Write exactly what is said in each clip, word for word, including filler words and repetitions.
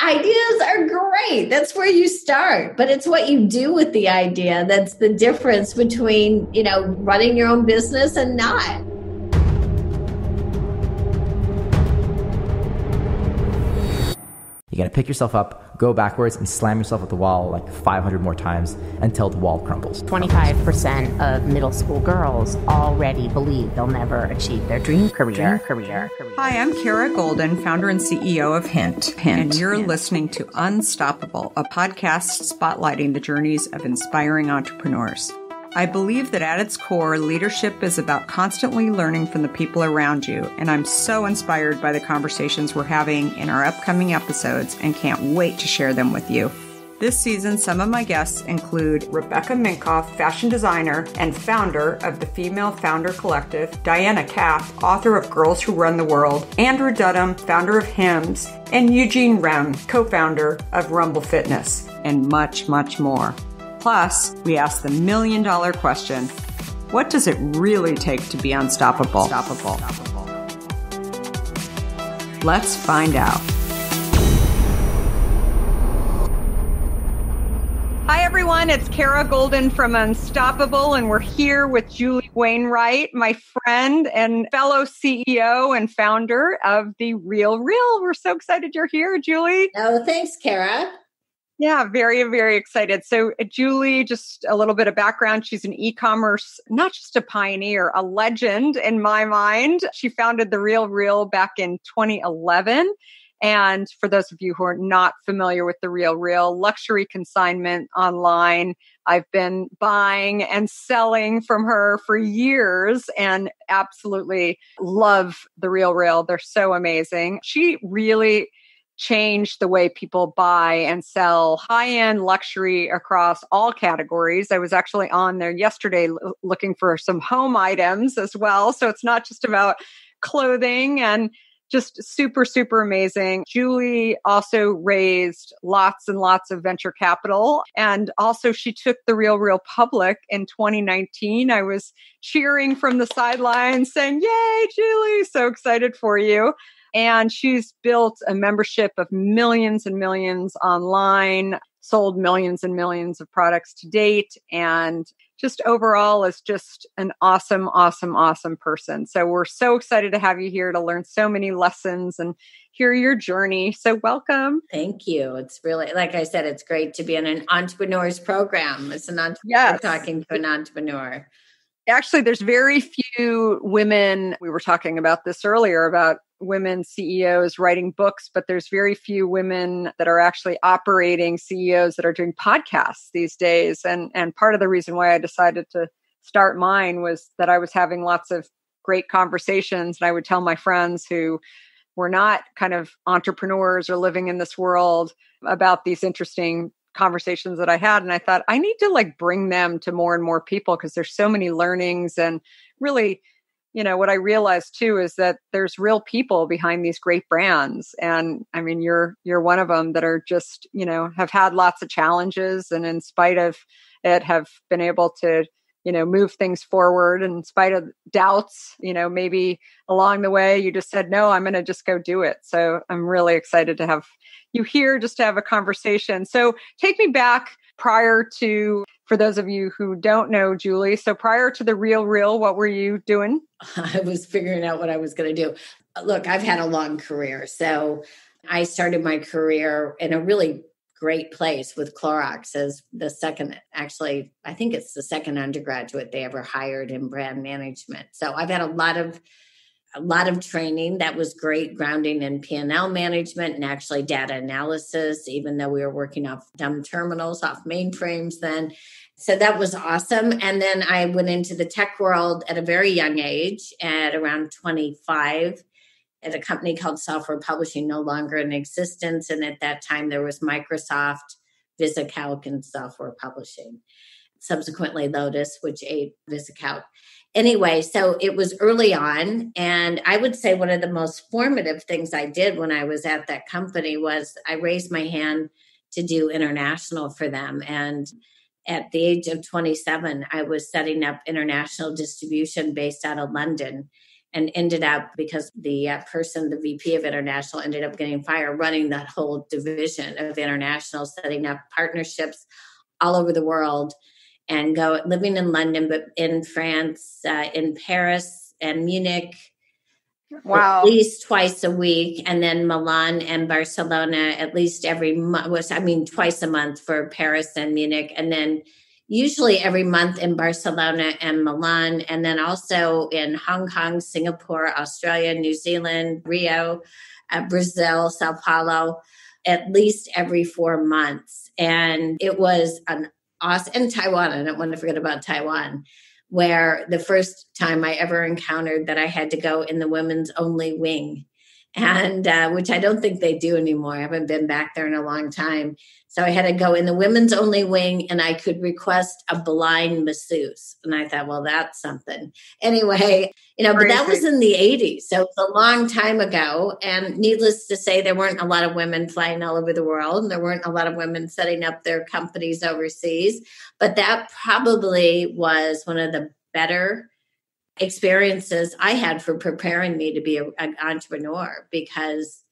Ideas are great. That's where you start. But it's what you do with the idea that's the difference between, you know, running your own business and not. You got to pick yourself up, go backwards, and slam yourself at the wall like five hundred more times until the wall crumbles. twenty-five percent of middle school girls already believe they'll never achieve their dream career. career, career. Hi, I'm Kara Golden, founder and C E O of Hint. Hint. And you're Hint. listening to Unstoppable, a podcast spotlighting the journeys of inspiring entrepreneurs. I believe that at its core, leadership is about constantly learning from the people around you, and I'm so inspired by the conversations we're having in our upcoming episodes and can't wait to share them with you. This season, some of my guests include Rebecca Minkoff, fashion designer and founder of the Female Founder Collective, Diana Kapp, author of Girls Who Run the World, Andrew Dudham, founder of Hims, and Eugene Rem, co-founder of Rumble Fitness, and much, much more. Plus, we ask the million dollar question, what does it really take to be unstoppable? Unstoppable. Let's find out. Hi, everyone. It's Kara Golden from Unstoppable, and we're here with Julie Wainwright, my friend and fellow C E O and founder of The Real Real. We're so excited you're here, Julie. Oh, thanks, Kara. Yeah, very, very excited. So uh, Julie, just a little bit of background. She's an e-commerce, not just a pioneer, a legend in my mind. She founded The Real Real back in twenty eleven. And for those of you who are not familiar with The Real Real, luxury consignment online. I've been buying and selling from her for years and absolutely love The Real Real. They're so amazing. She really changed the way people buy and sell high-end luxury across all categories. I was actually on there yesterday l- looking for some home items as well. So it's not just about clothing, and just super, super amazing. Julie also raised lots and lots of venture capital. And also she took The Real Real public in twenty nineteen. I was cheering from the sidelines saying, yay, Julie, so excited for you. And she's built a membership of millions and millions online, sold millions and millions of products to date, and just overall is just an awesome, awesome, awesome person. So we're so excited to have you here to learn so many lessons and hear your journey. So welcome. Thank you. It's really, like I said, it's great to be in an entrepreneur's program. It's an entrepreneur Yes. talking to an entrepreneur. Actually, there's very few women. We were talking about this earlier about women C E Os writing books, but there's very few women that are actually operating C E Os that are doing podcasts these days. And, and part of the reason why I decided to start mine was that I was having lots of great conversations. And I would tell my friends who were not kind of entrepreneurs or living in this world about these interesting conversations that I had. And I thought, I need to like bring them to more and more people because there's so many learnings. And really, you know, what I realized too is that there's real people behind these great brands. And I mean, you're, you're one of them that are just, you know, have had lots of challenges and in spite of it have been able to, you know, move things forward in spite of doubts, you know, maybe along the way you just said, no, I'm going to just go do it. So I'm really excited to have you here just to have a conversation. So take me back prior to, for those of you who don't know, Julie, so prior to The Real Real, what were you doing? I was figuring out what I was going to do. Look, I've had a long career. So I started my career in a really great place with Clorox as the second, actually, I think it's the second undergraduate they ever hired in brand management. So I've had a lot of a lot of training that was great, grounding in P and L management and actually data analysis, even though we were working off dumb terminals, off mainframes then. So that was awesome. And then I went into the tech world at a very young age, at around twenty-five, at a company called Software Publishing, no longer in existence. And at that time, there was Microsoft, VisiCalc, and Software Publishing. Subsequently, Lotus, which ate VisiCalc. Anyway, so it was early on. And I would say one of the most formative things I did when I was at that company was I raised my hand to do international for them. And at the age of twenty-seven, I was setting up international distribution based out of London. and ended up, because the uh, person, the V P of international, ended up getting fired, running that whole division of international, setting up partnerships all over the world, and go living in London, but in France, uh, in Paris and Munich. Wow. At least twice a week. And then Milan and Barcelona at least every month was, I mean, twice a month for Paris and Munich. And then usually every month in Barcelona and Milan. And then also in Hong Kong, Singapore, Australia, New Zealand, Rio, uh, Brazil, Sao Paulo, at least every four months. And it was an awesome, and Taiwan, I don't want to forget about Taiwan, where the first time I ever encountered that I had to go in the women's only wing, and uh, which I don't think they do anymore. I haven't been back there in a long time. So I had to go in the women's only wing, and I could request a blind masseuse. And I thought, well, that's something. Anyway, you know, but that was in the eighties. So it's a long time ago. And needless to say, there weren't a lot of women flying all over the world. And there weren't a lot of women setting up their companies overseas. But that probably was one of the better experiences I had for preparing me to be a, an entrepreneur, because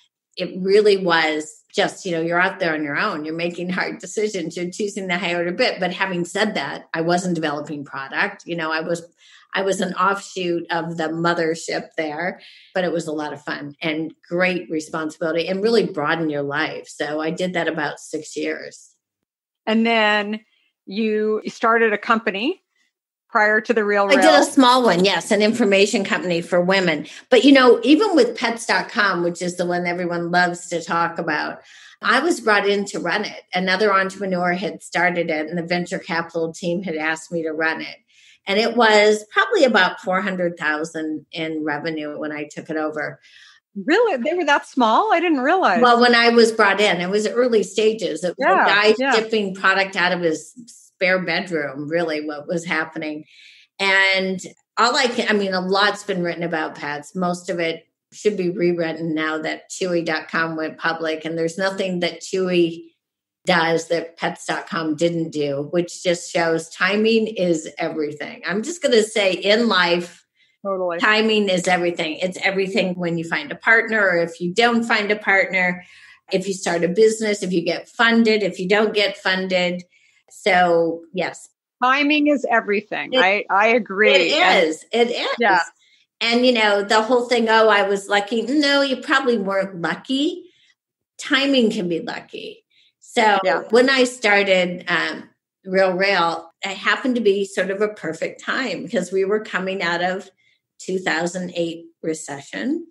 it really was just, you know, you're out there on your own, you're making hard decisions, you're choosing the higher bit. But having said that, I wasn't developing product. You know, I was, I was an offshoot of the mothership there, but it was a lot of fun and great responsibility and really broaden your life. So I did that about six years. And then you started a company prior to the Real Real. I did a small one, yes, an information company for women. But, you know, even with pets dot com, which is the one everyone loves to talk about, I was brought in to run it. Another entrepreneur had started it, and the venture capital team had asked me to run it. And it was probably about four hundred thousand in revenue when I took it over. Really? They were that small? I didn't realize. Well, when I was brought in, it was early stages. It was yeah, a guy yeah. shipping product out of his spare bedroom, really what was happening. And all I can, I mean, a lot's been written about pets. Most of it should be rewritten now that Chewy dot com went public. And there's nothing that Chewy does that pets dot com didn't do, which just shows timing is everything. I'm just going to say in life, totally. Timing is everything. It's everything when you find a partner, or if you don't find a partner, if you start a business, if you get funded, if you don't get funded. So, yes. Timing is everything. It, I, I agree. It is. And, it is. Yeah. And, you know, the whole thing, oh, I was lucky. No, you probably weren't lucky. Timing can be lucky. So yeah. when I started um, Real Real, it happened to be sort of a perfect time, because we were coming out of two thousand eight recession,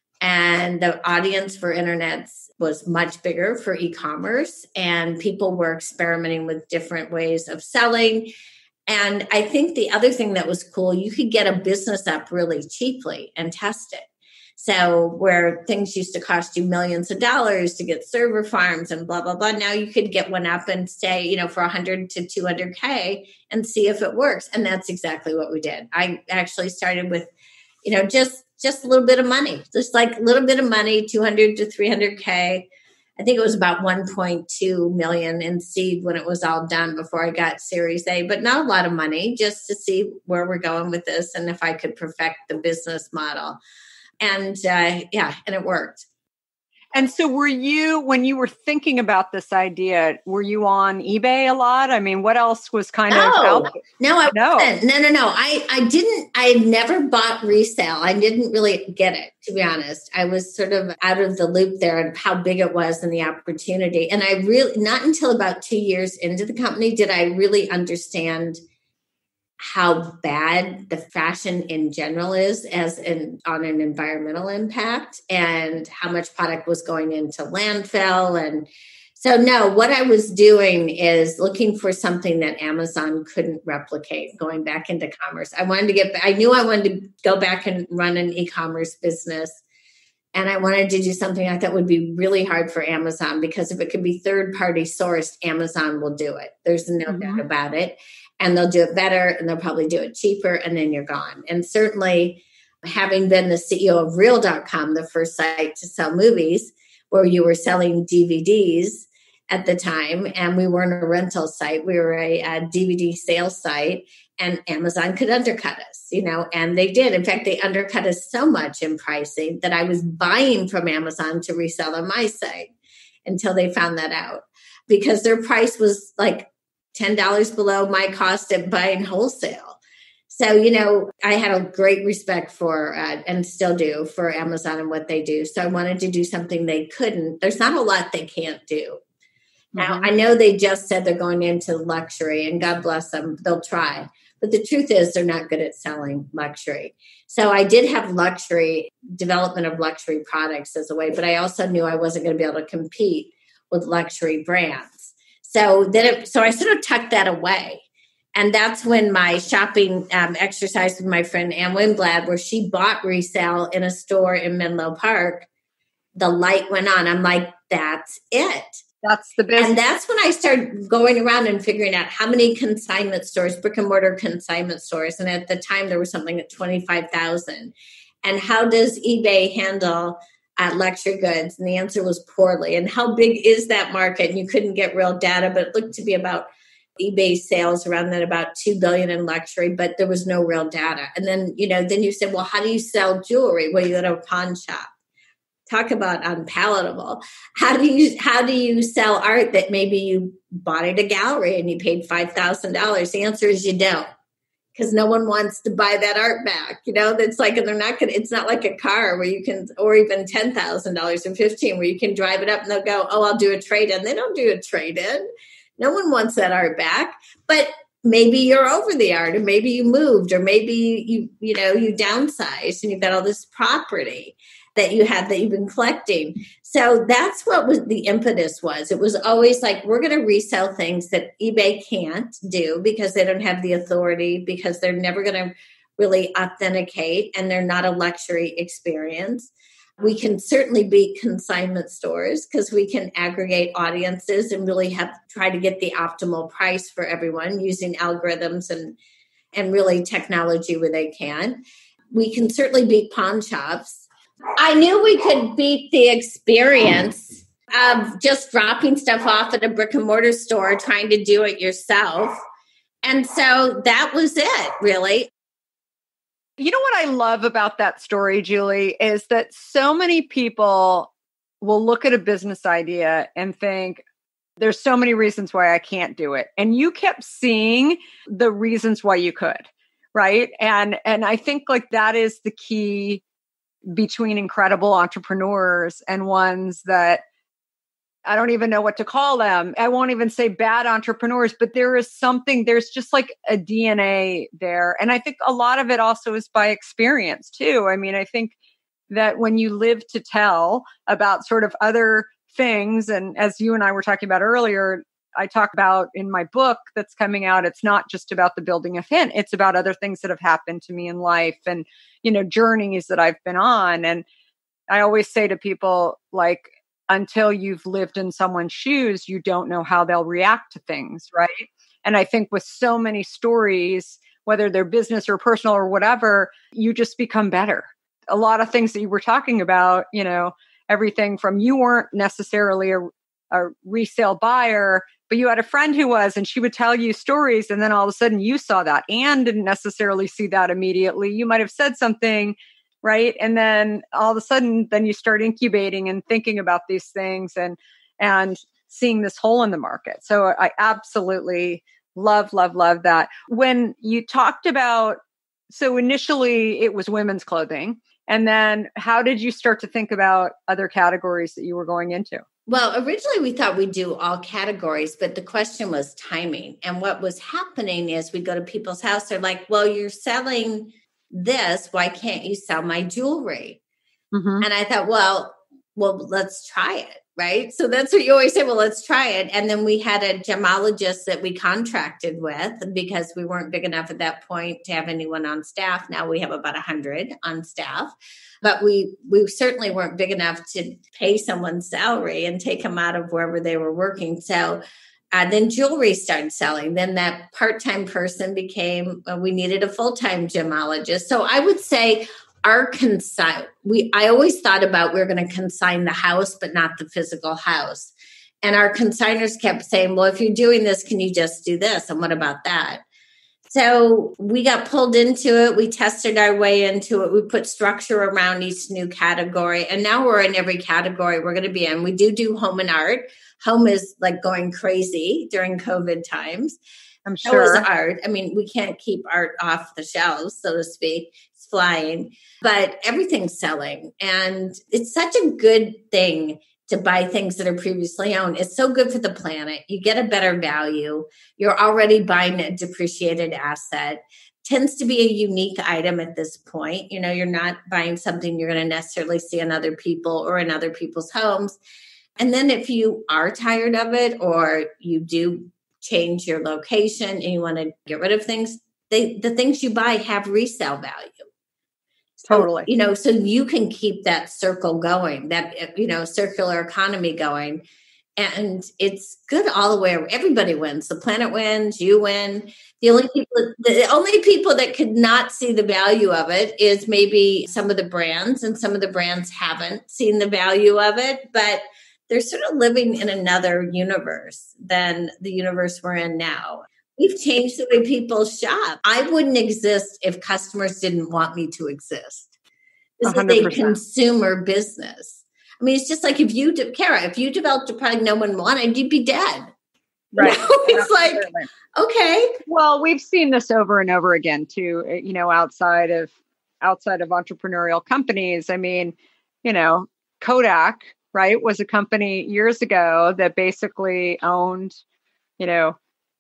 and the audience for internets was much bigger for e-commerce, and people were experimenting with different ways of selling. And I think the other thing that was cool, you could get a business up really cheaply and test it. So where things used to cost you millions of dollars to get server farms and blah, blah, blah, now you could get one up and say, you know, for one hundred to two hundred K and see if it works. And that's exactly what we did. I actually started with, you know, just just a little bit of money, just like a little bit of money, two hundred to three hundred K. I think it was about one point two million in seed when it was all done before I got Series A, but not a lot of money, just to see where we're going with this and if I could perfect the business model. And uh, yeah, and it worked. And so were you, when you were thinking about this idea, were you on eBay a lot? I mean, what else was kind no, of out there? No, I no. wasn't. No, no, no. I, I didn't, I had never bought resale. I didn't really get it, to be honest. I was sort of out of the loop there and how big it was and the opportunity. And I really, not until about two years into the company did I really understand how bad the fashion in general is as in on an environmental impact, and how much product was going into landfill. And so no, what I was doing is looking for something that Amazon couldn't replicate, going back into commerce. I wanted to get, I knew I wanted to go back and run an e-commerce business. And I wanted to do something I thought would be really hard for Amazon, because if it could be third party sourced, Amazon will do it. There's no mm-hmm. doubt about it. And they'll do it better, and they'll probably do it cheaper, and then you're gone. And certainly, having been the C E O of Real dot com, the first site to sell movies, where you were selling D V Ds at the time, and we weren't a rental site, we were a, a D V D sales site. and Amazon could undercut us, you know, and they did. In fact, they undercut us so much in pricing that I was buying from Amazon to resell on my site until they found that out, because their price was like ten dollars below my cost of buying wholesale. So, you know, I had a great respect for, uh, and still do, for Amazon and what they do. So I wanted to do something they couldn't. There's not a lot they can't do. Now, mm-hmm. I know they just said they're going into luxury, and God bless them, they'll try. But the truth is they're not good at selling luxury. So I did have luxury, development of luxury products as a way, but I also knew I wasn't going to be able to compete with luxury brands. So then, it, so I sort of tucked that away. And that's when my shopping um, exercise with my friend Ann Winblad, where she bought resale in a store in Menlo Park, the light went on. I'm like, that's it. That's the business. And that's when I started going around and figuring out how many consignment stores, brick and mortar consignment stores. And at the time, there was something at twenty-five thousand. And how does eBay handle uh, luxury goods? And the answer was poorly. And how big is that market? And you couldn't get real data, but it looked to be about eBay sales around that about two billion dollars in luxury, but there was no real data. And then, you know, then you said, well, how do you sell jewelry? Well, you go to a pawn shop. Talk about unpalatable. How do you, how do you sell art that maybe you bought at a gallery and you paid five thousand dollars? The answer is you don't, because no one wants to buy that art back. You know, that's like, and they're not going to, it's not like a car where you can, or even ten thousand dollars or fifteen, where you can drive it up and they'll go, oh, I'll do a trade in. They don't do a trade in. No one wants that art back, but maybe you're over the art, or maybe you moved, or maybe you, you know, you downsized and you've got all this property that you have that you've been collecting. So that's what was the impetus was. It was always like, we're going to resell things that eBay can't do because they don't have the authority, because they're never going to really authenticate, and they're not a luxury experience. We can certainly beat consignment stores because we can aggregate audiences and really have try to get the optimal price for everyone using algorithms and, and really technology where they can. We can certainly beat pawn shops. I knew we could beat the experience of just dropping stuff off at a brick and mortar store, trying to do it yourself. And so that was it, really. You know what I love about that story, Julie, is that so many people will look at a business idea and think, there's so many reasons why I can't do it. And you kept seeing the reasons why you could, right? And and I think like that is the key between incredible entrepreneurs and ones that I don't even know what to call them. I won't even say bad entrepreneurs, but there is something, there's just like a D N A there. And I think a lot of it also is by experience too. I mean, I think that when you live to tell about sort of other things, and as you and I were talking about earlier, I talk about in my book that's coming out, it's not just about the building of Hint, it's about other things that have happened to me in life and, you know, journeys that I've been on. And I always say to people, like, until you've lived in someone's shoes, you don't know how they'll react to things, right? And I think with so many stories, whether they're business or personal or whatever, you just become better. A lot of things that you were talking about, you know, everything from you weren't necessarily a, a resale buyer, but you had a friend who was, and she would tell you stories. And then all of a sudden you saw that and didn't necessarily see that immediately. You might have said something, right? And then all of a sudden, then you start incubating and thinking about these things and, and seeing this hole in the market. So I absolutely love, love, love that. When you talked about, so initially it was women's clothing. And then how did you start to think about other categories that you were going into? Well, originally we thought we'd do all categories, but the question was timing. And what was happening is we go to people's house, they're like, well, you're selling this, why can't you sell my jewelry? Mm-hmm. And I thought, well, well, let's try it, right? So that's what you always say, well, let's try it. And then we had a gemologist that we contracted with because we weren't big enough at that point to have anyone on staff. Now we have about one hundred on staff, but we we certainly weren't big enough to pay someone's salary and take them out of wherever they were working. So Uh, then jewelry started selling. Then that part-time person became, uh, we needed a full-time gemologist. So I would say our consign, we, I always thought about we were going to consign the house, but not the physical house. And our consigners kept saying, well, if you're doing this, can you just do this? And what about that? So we got pulled into it. We tested our way into it. We put structure around each new category. And now we're in every category we're going to be in. We do do home and art. Home is like going crazy during COVID times. I'm sure. So is art. I mean, we can't keep art off the shelves, so to speak. It's flying. But everything's selling. And it's such a good thing to buy things that are previously owned. It's so good for the planet. You get a better value. You're already buying a depreciated asset. Tends to be a unique item at this point. You know, you're not buying something you're going to necessarily see in other people or in other people's homes. And then if you are tired of it or you do change your location and you want to get rid of things, they, the things you buy have resale value. Totally. So, you know, so you can keep that circle going, that, you know, circular economy going. And it's good all the way around. Everybody wins. The planet wins, you win. The only people, the only people that could not see the value of it is maybe some of the brands, and some of the brands haven't seen the value of it, but they're sort of living in another universe than the universe we're in now. We've changed the way people shop. I wouldn't exist if customers didn't want me to exist. This one hundred percent. Is a consumer business. I mean, it's just like if you, de- Kara, if you developed a product no one wanted, you'd be dead. Right. You know? It's like, okay. Well, we've seen this over and over again too, you know, outside of, outside of entrepreneurial companies. I mean, you know, Kodak, right, was a company years ago that basically owned, you know,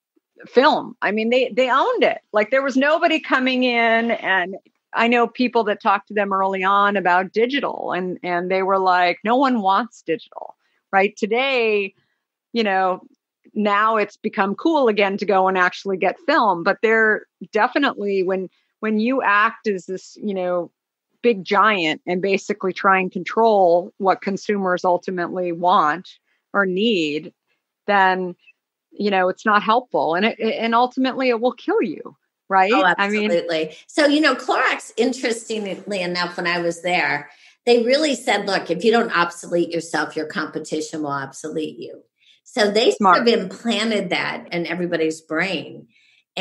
film. I mean, they, they owned it. Like there was nobody coming in, and I know people that talked to them early on about digital, and, and they were like, no one wants digital, right? Today, you know, now it's become cool again to go and actually get film, but they're definitely, when, when you act as this, you know, big giant and basically try and control what consumers ultimately want or need, then, you know, it's not helpful. And it, and ultimately it will kill you. Right. Oh, absolutely. I mean, so, you know, Clorox, interestingly enough, when I was there, they really said, look, if you don't obsolete yourself, your competition will obsolete you. So they Smart. Sort of implanted that in everybody's brain.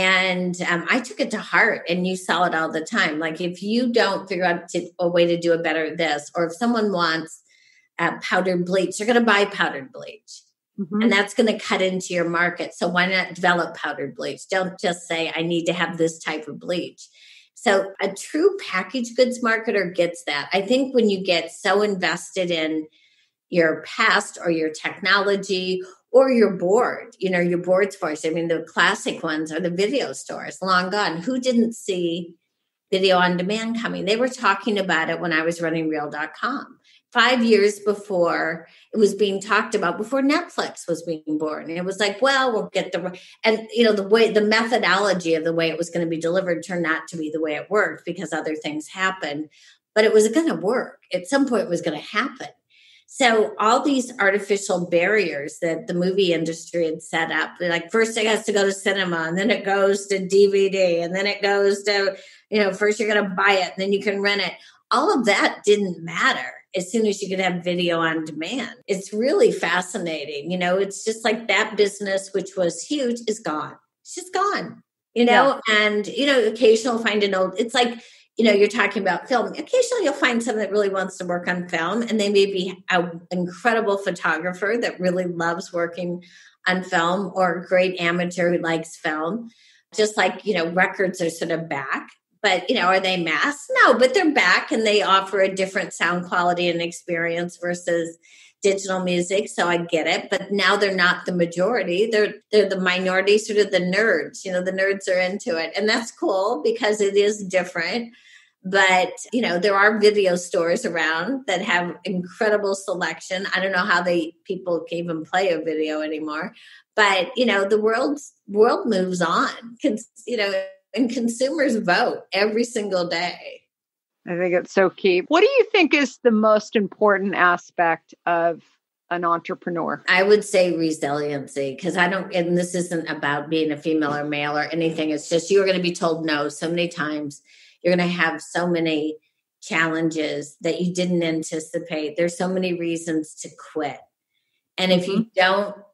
And um, I took it to heart, and you saw it all the time. Like if you don't figure out to, a way to do it better this, or if someone wants uh, powdered bleach, they're going to buy powdered bleach. Mm-hmm. And that's going to cut into your market. So why not develop powdered bleach? Don't just say, I need to have this type of bleach. So a true packaged goods marketer gets that. I think when you get so invested in your past or your technology or your board, you know, your board stores. I mean, the classic ones are the video stores, long gone. Who didn't see video on demand coming? They were talking about it when I was running real dot com. Five years before it was being talked about, before Netflix was being born. And it was like, well, we'll get the, and you know, the way, the methodology of the way it was going to be delivered turned out to be the way it worked because other things happened, but it was going to work. At some point it was going to happen. So all these artificial barriers that the movie industry had set up, like first it has to go to cinema, and then it goes to D V D, and then it goes to, you know, first you're going to buy it, and then you can rent it. All of that didn't matter as soon as you could have video on demand. It's really fascinating. You know, it's just like that business, which was huge, is gone. It's just gone, you know, yeah. And, you know, occasionally find an old, it's like, you know, you're talking about film. Occasionally you'll find someone that really wants to work on film, and they may be an incredible photographer that really loves working on film, or a great amateur who likes film. Just like, you know, records are sort of back. But, you know, are they mass? No, but they're back, and they offer a different sound quality and experience versus digital music. So I get it. But now they're not the majority. They're they're the minority, sort of the nerds. You know, the nerds are into it. And that's cool because it is different. But, you know, there are video stores around that have incredible selection. I don't know how they people can even play a video anymore. But, you know, the world's world moves on. Cons- you know, and consumers vote every single day. I think it's so key. What do you think is the most important aspect of an entrepreneur? I would say resiliency, because I don't, and this isn't about being a female or male or anything. It's just you're going to be told no so many times. You're going to have so many challenges that you didn't anticipate. There's so many reasons to quit. And if mm-hmm. you don't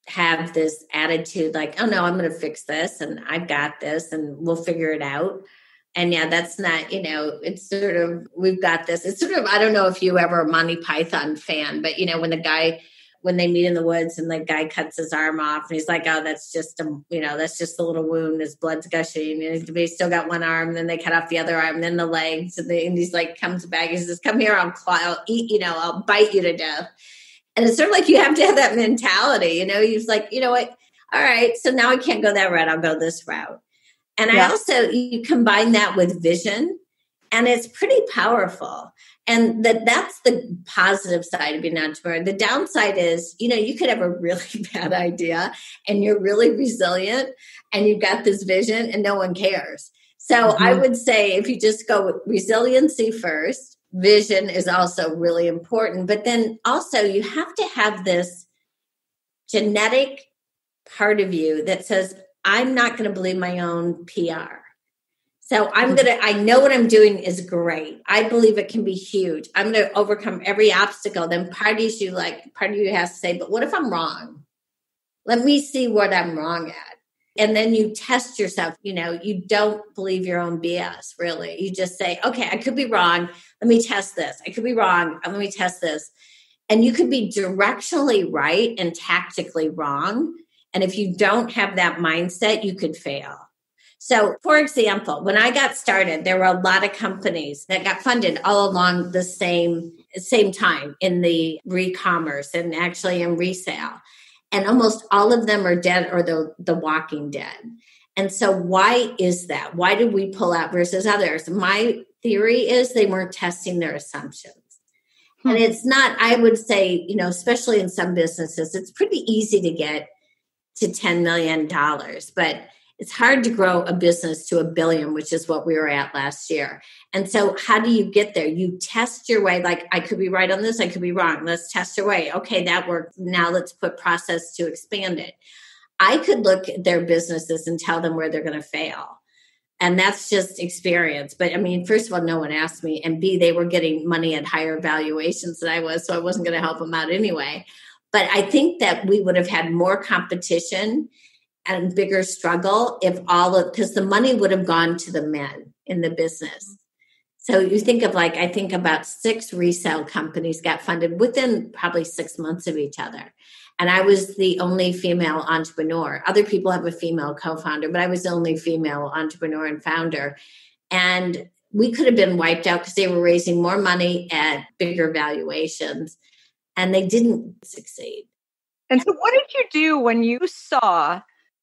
have this attitude like, oh no, I'm going to fix this and I've got this and we'll figure it out. And yeah, that's not, you know, it's sort of, we've got this. It's sort of, I don't know if you ever a Monty Python fan, but you know, when the guy, when they meet in the woods and the guy cuts his arm off and he's like, oh, that's just a, you know, that's just a little wound. His blood's gushing and he's still got one arm. And then they cut off the other arm, and then the legs. And, they, and he's like, comes back. He says, come here. I'll, I'll eat, you know, I'll bite you to death. And it's sort of like you have to have that mentality, you know, he's like, you know what? All right. So now I can't go that route. I'll go this route. And yeah. I also, you combine that with vision, and it's pretty powerful. And that that's the positive side of being an entrepreneur. The downside is, you know, you could have a really bad idea and you're really resilient and you've got this vision and no one cares. So mm-hmm. I would say if you just go with resiliency first, vision is also really important. But then also you have to have this genetic part of you that says, I'm not going to believe my own P R. So I'm going to, I know what I'm doing is great. I believe it can be huge. I'm going to overcome every obstacle. Then part of you like, part of you has to say, but what if I'm wrong? Let me see what I'm wrong at. And then you test yourself. You know, you don't believe your own B S, really. You just say, okay, I could be wrong. Let me test this. I could be wrong. Let me test this. And you could be directionally right and tactically wrong. And if you don't have that mindset, you could fail. So, for example, when I got started, there were a lot of companies that got funded all along the same, same time in the re-commerce and actually in resale. And almost all of them are dead or the, the walking dead. And so why is that? Why did we pull out versus others? My theory is they weren't testing their assumptions. Hmm. And it's not, I would say, you know, especially in some businesses, it's pretty easy to get to ten million dollars, but it's hard to grow a business to a billion, which is what we were at last year. And so how do you get there? You test your way. Like, I could be right on this. I could be wrong. Let's test your way. Okay, that worked. Now let's put process to expand it. I could look at their businesses and tell them where they're going to fail. And that's just experience. But I mean, first of all, no one asked me. And B, they were getting money at higher valuations than I was. So I wasn't going to help them out anyway. But I think that we would have had more competition and bigger struggle if all of, because the money would have gone to the men in the business. So you think of like, I think about six resale companies got funded within probably six months of each other. And I was the only female entrepreneur. Other people have a female co-founder, but I was the only female entrepreneur and founder. And we could have been wiped out because they were raising more money at bigger valuations, and they didn't succeed. And so what did you do when you saw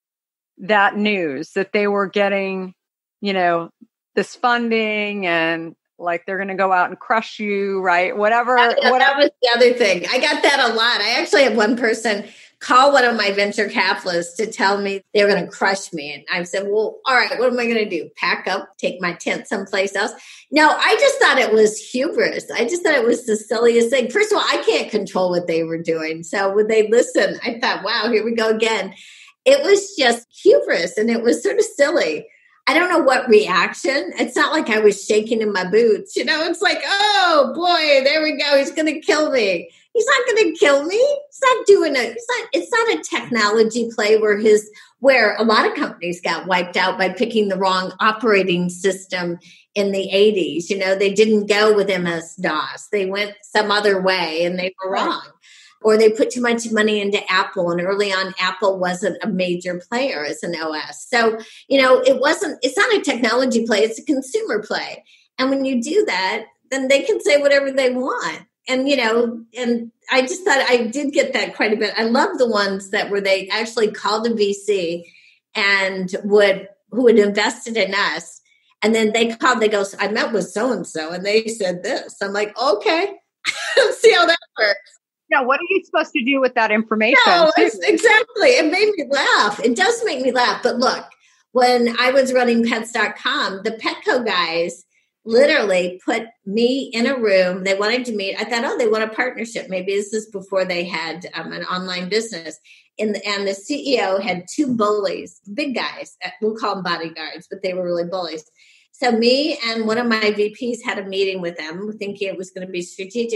that news that they were getting, you know, this funding and like they're going to go out and crush you, right? Whatever. That, whatever. That was the other thing. I got that a lot. I actually had one person call one of my venture capitalists to tell me they were going to crush me. And I said, well, all right, what am I going to do? Pack up, take my tent someplace else? No, I just thought it was hubris. I just thought it was the silliest thing. First of all, I can't control what they were doing. So when they listened, I thought, wow, here we go again. It was just hubris, and it was sort of silly. I don't know what reaction. It's not like I was shaking in my boots. You know, it's like, oh, boy, there we go. He's going to kill me. He's not going to kill me. He's not doing it. It's not, it's not a technology play where his, where a lot of companies got wiped out by picking the wrong operating system in the eighties. You know, they didn't go with M S DOS. They went some other way and they were wrong. Or they put too much money into Apple, and early on, Apple wasn't a major player as an O S. So, you know, it wasn't, it's not a technology play, it's a consumer play. And when you do that, then they can say whatever they want. And, you know, and I just thought I did get that quite a bit. I love the ones that where they actually called a V C and would, who had invested in us. And then they called, they go, I met with so-and-so and they said this. I'm like, okay, let's see how that works. Yeah, what are you supposed to do with that information? No, exactly. It made me laugh. It does make me laugh. But look, when I was running pets dot com, the Petco guys literally put me in a room. They wanted to meet. I thought, oh, they want a partnership. Maybe this is before they had um, an online business. And the, and the C E O had two bullies, big guys. We'll call them bodyguards, but they were really bullies. So me and one of my V Ps had a meeting with them, thinking it was going to be strategic.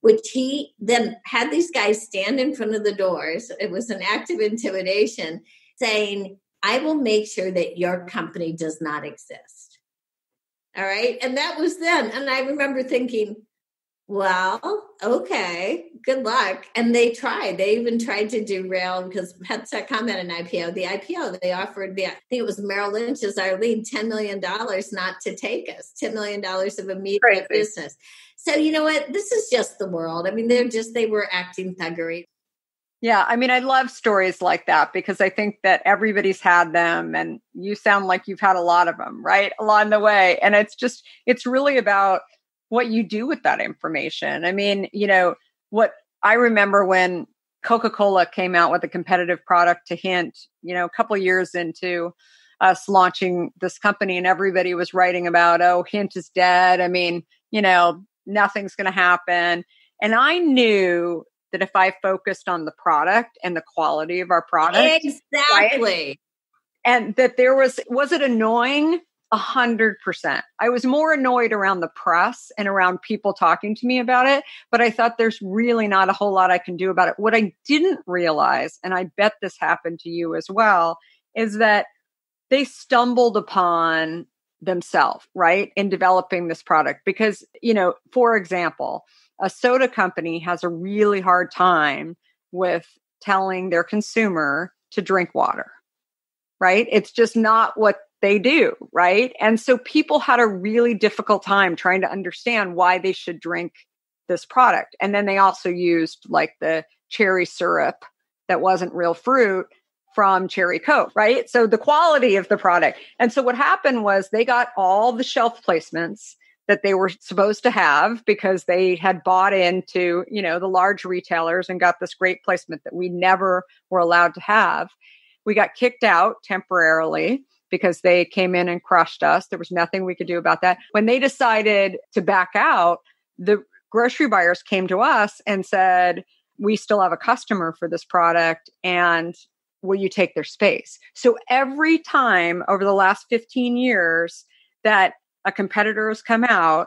which he then had these guys stand in front of the doors. It was an act of intimidation, saying, I will make sure that your company does not exist. All right. And that was then. And I remember thinking, well, okay, good luck. And they tried. They even tried to derail, because Pets dot com had an I P O. The I P O, they offered, the I think it was Merrill Lynch's Arlene, ten million dollars not to take us, ten million dollars of immediate Crazy. business. So you know what? This is just the world. I mean, they're just, they were acting thuggery. Yeah. I mean, I love stories like that, because I think that everybody's had them, and you sound like you've had a lot of them, right, along the way. And it's just, it's really about what you do with that information. I mean, you know, what I remember when Coca-Cola came out with a competitive product to Hint, you know, a couple of years into us launching this company, and everybody was writing about, oh, Hint is dead. I mean, you know, nothing's going to happen. And I knew that if I focused on the product and the quality of our product. Exactly. Right, and that there was, was it annoying? A hundred percent. I was more annoyed around the press and around people talking to me about it, but I thought there's really not a whole lot I can do about it. What I didn't realize, and I bet this happened to you as well, is that they stumbled upon themselves, right, in developing this product. Because, you know, for example, a soda company has a really hard time with telling their consumer to drink water, right? It's just not what they do, right? And so people had a really difficult time trying to understand why they should drink this product. And then they also used like the cherry syrup that wasn't real fruit from Cherry Coke, right? So the quality of the product. And so what happened was they got all the shelf placements that they were supposed to have, because they had bought into, you know, the large retailers and got this great placement that we never were allowed to have. We got kicked out temporarily because they came in and crushed us. There was nothing we could do about that. When they decided to back out, the grocery buyers came to us and said, we still have a customer for this product, and will you take their space? So every time over the last fifteen years that a competitor has come out,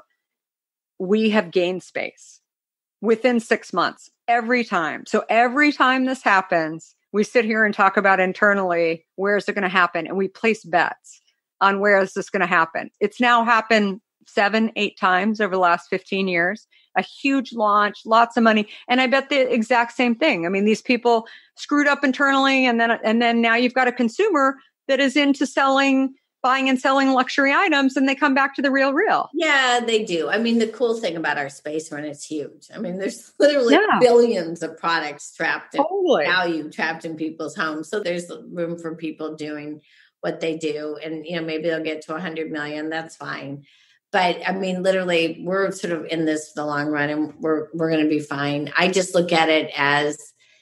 we have gained space within six months, every time. So every time this happens, we sit here and talk about internally, where is it going to happen? And we place bets on where is this going to happen. It's now happened seven, eight times over the last fifteen years, a huge launch, lots of money. And I bet the exact same thing. I mean, these people screwed up internally, and then, and then now you've got a consumer that is into selling, buying and selling luxury items, and they come back to the real, real. Yeah, they do. I mean, the cool thing about our space run, it's huge. I mean, there's literally Yeah. billions of products trapped in Totally. value, trapped in people's homes. So there's room for people doing what they do. And, you know, maybe they'll get to a hundred million. That's fine. But I mean, literally, we're sort of in this for the long run, and we're, we're going to be fine. I just look at it as,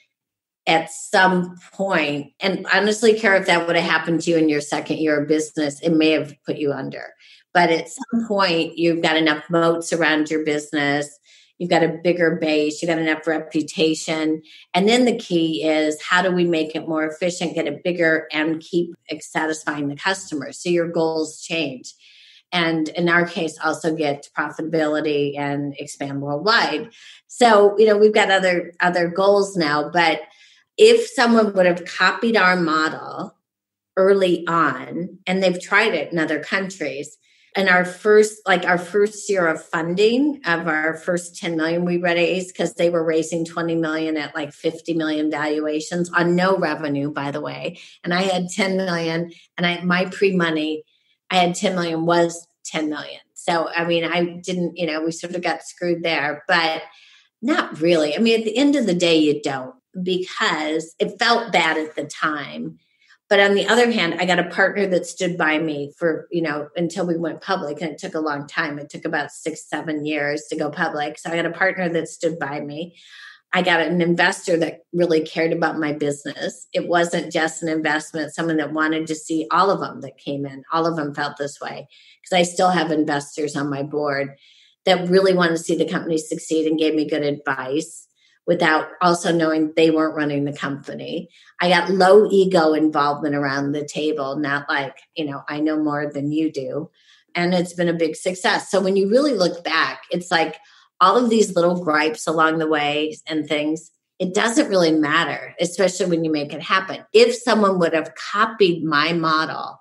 at some point, and honestly, Kara, if that would have happened to you in your second year of business, it may have put you under. But at some point, you've got enough moats around your business. You've got a bigger base. You've got enough reputation. And then the key is, how do we make it more efficient, get it bigger, and keep satisfying the customers? So your goals change. And in our case, also get profitability and expand worldwide. So, you know, we've got other other goals now. But if someone would have copied our model early on, and they've tried it in other countries, and our first, like our first year of funding of our first ten million we raised, because they were raising twenty million at like fifty million valuations on no revenue, by the way. And I had ten million, and I, my pre-money, I had ten million was ten million. So, I mean, I didn't, you know, we sort of got screwed there, but not really. I mean, at the end of the day, you don't, because it felt bad at the time. But on the other hand, I got a partner that stood by me for, you know, until we went public. And it took a long time. It took about six, seven years to go public. So I got a partner that stood by me. I got an investor that really cared about my business. It wasn't just an investment, someone that wanted to see all of them that came in. All of them felt this way, because I still have investors on my board that really want to see the company succeed and gave me good advice without also knowing they weren't running the company. I got low ego involvement around the table, not like, you know, I know more than you do. And it's been a big success. So when you really look back, it's like all of these little gripes along the way and things, it doesn't really matter, especially when you make it happen. If someone would have copied my model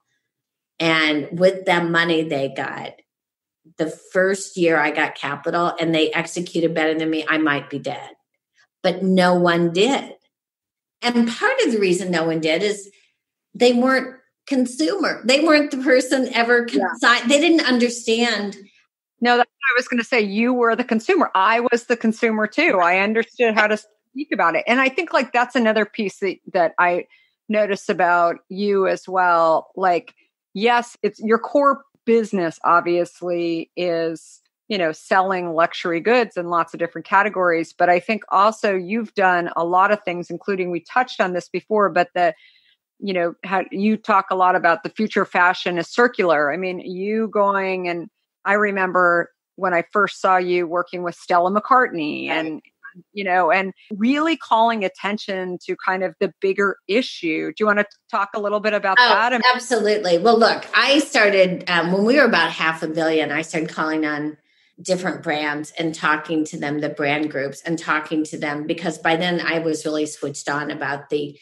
and with the money they got, the first year I got capital and they executed better than me, I might be dead. But no one did. And part of the reason no one did is they weren't consumer. They weren't the person ever consigned. Yeah. They didn't understand. No, that's what I was going to say. You were the consumer. I was the consumer too. I understood how to speak about it. And I think like that's another piece that, that I noticed about you as well. Like, yes, it's your core business obviously is, you know, selling luxury goods in lots of different categories. But I think also you've done a lot of things, including we touched on this before, but the, you know, how you talk a lot about the future fashion is circular. I mean, you going and I remember when I first saw you working with Stella McCartney right. and, you know, and really calling attention to kind of the bigger issue. Do you want to talk a little bit about oh, that? Absolutely. Well, look, I started um, when we were about half a billion, I started calling on different brands and talking to them, the brand groups and talking to them, because by then I was really switched on about the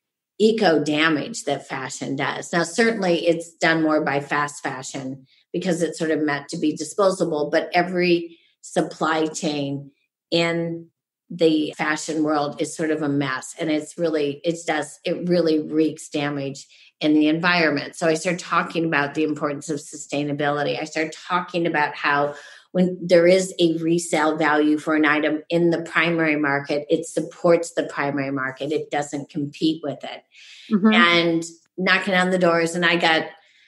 eco damage that fashion does. Now, certainly it's done more by fast fashion because it's sort of meant to be disposable, but every supply chain in the fashion world is sort of a mess. And it's really, it does, it really wreaks damage in the environment. So I started talking about the importance of sustainability. I started talking about how when there is a resale value for an item in the primary market, it supports the primary market. It doesn't compete with it. Mm-hmm. And knocking on the doors. And I got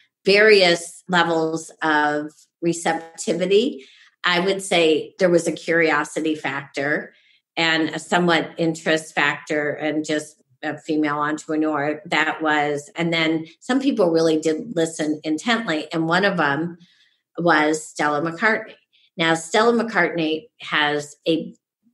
various levels of receptivity. I would say there was a curiosity factor and a somewhat interest factor and just a female entrepreneur that was, and then some people really did listen intently. And one of them was Stella McCartney. Now, Stella McCartney has a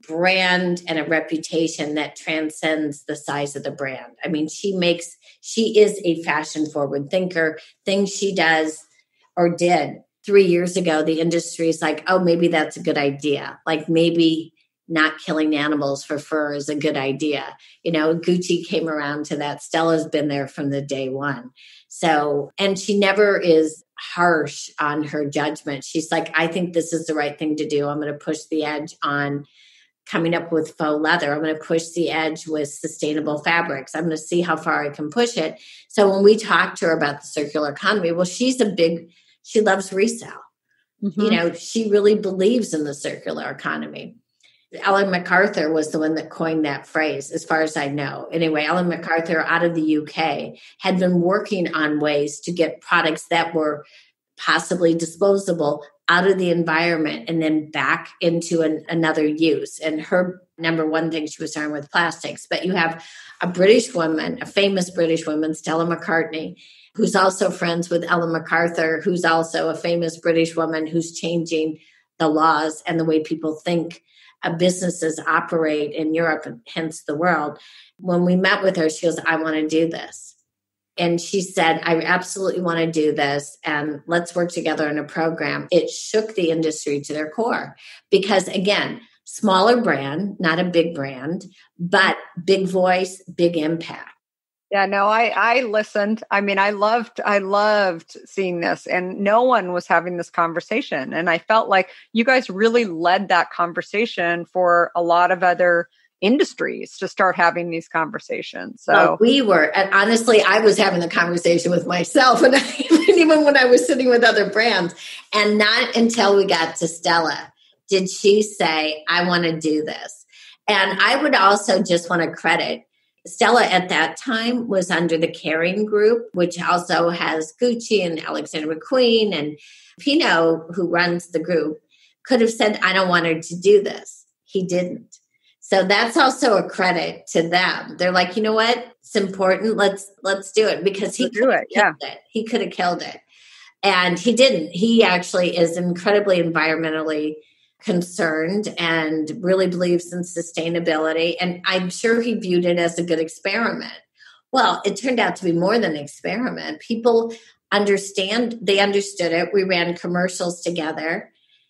brand and a reputation that transcends the size of the brand. I mean, she makes, she is a fashion forward thinker. Things she does or did three years ago, the industry is like, oh, maybe that's a good idea. Like maybe not killing animals for fur is a good idea. You know, Gucci came around to that. Stella's been there from the day one. So, and she never is harsh on her judgment. She's like, I think this is the right thing to do. I'm going to push the edge on coming up with faux leather. I'm going to push the edge with sustainable fabrics. I'm going to see how far I can push it. So when we talk to her about the circular economy, well, she's a big, she loves resale. Mm-hmm. You know, she really believes in the circular economy. Ellen MacArthur was the one that coined that phrase, as far as I know. Anyway, Ellen MacArthur out of the U K had been working on ways to get products that were possibly disposable out of the environment and then back into an, another use. And her number one thing she was starting with plastics. But you have a British woman, a famous British woman, Stella McCartney, who's also friends with Ellen MacArthur, who's also a famous British woman who's changing the laws and the way people think businesses operate in Europe and hence the world. When we met with her, she goes, I want to do this. And she said, I absolutely want to do this. And let's work together in a program. It shook the industry to their core because, again, smaller brand, not a big brand, but big voice, big impact. Yeah, no, I, I listened. I mean, I loved, I loved seeing this and no one was having this conversation. And I felt like you guys really led that conversation for a lot of other industries to start having these conversations. So well, we were, and honestly, I was having the conversation with myself and I, even when I was sitting with other brands, and not until we got to Stella did she say, I want to do this. And I would also just want to credit Stella at that time was under the Kering Group, which also has Gucci and Alexander McQueen, and Pino, who runs the group, could have said, I don't want her to do this. He didn't. So that's also a credit to them. They're like, you know what? It's important. Let's let's do it because he could have killed it. He could have killed it. And he didn't. He actually is incredibly environmentally concerned and really believes in sustainability. And I'm sure he viewed it as a good experiment. Well, it turned out to be more than an experiment. People understand, they understood it. We ran commercials together.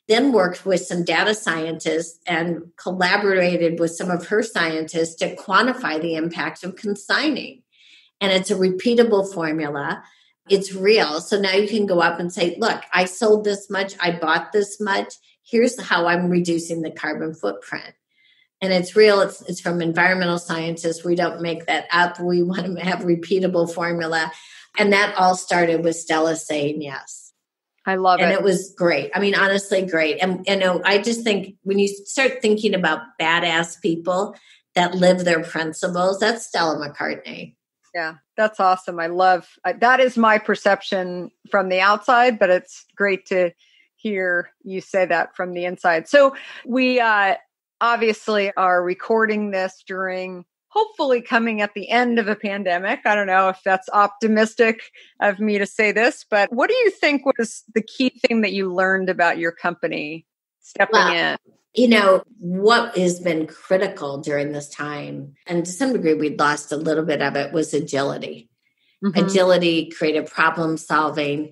then worked with some data scientists and collaborated with some of her scientists to quantify the impact of consigning. And it's a repeatable formula. It's real. So now you can go up and say, look, I sold this much. I bought this much. Here's how I'm reducing the carbon footprint. And it's real. It's, it's from environmental scientists. We don't make that up. We want to have repeatable formula. And that all started with Stella saying yes. I love and it. And it was great. I mean, honestly, great. And, you know, I just think when you start thinking about badass people that live their principles, that's Stella McCartney. Yeah, that's awesome. I love, uh, that is my perception from the outside, but it's great to hear you say that from the inside. So we uh, obviously are recording this during hopefully coming at the end of a pandemic. I don't know if that's optimistic of me to say this, but what do you think was the key thing that you learned about your company stepping well, in? You know, what has been critical during this time, and to some degree we'd lost a little bit of it, was agility. Mm-hmm. Agility, creative problem solving,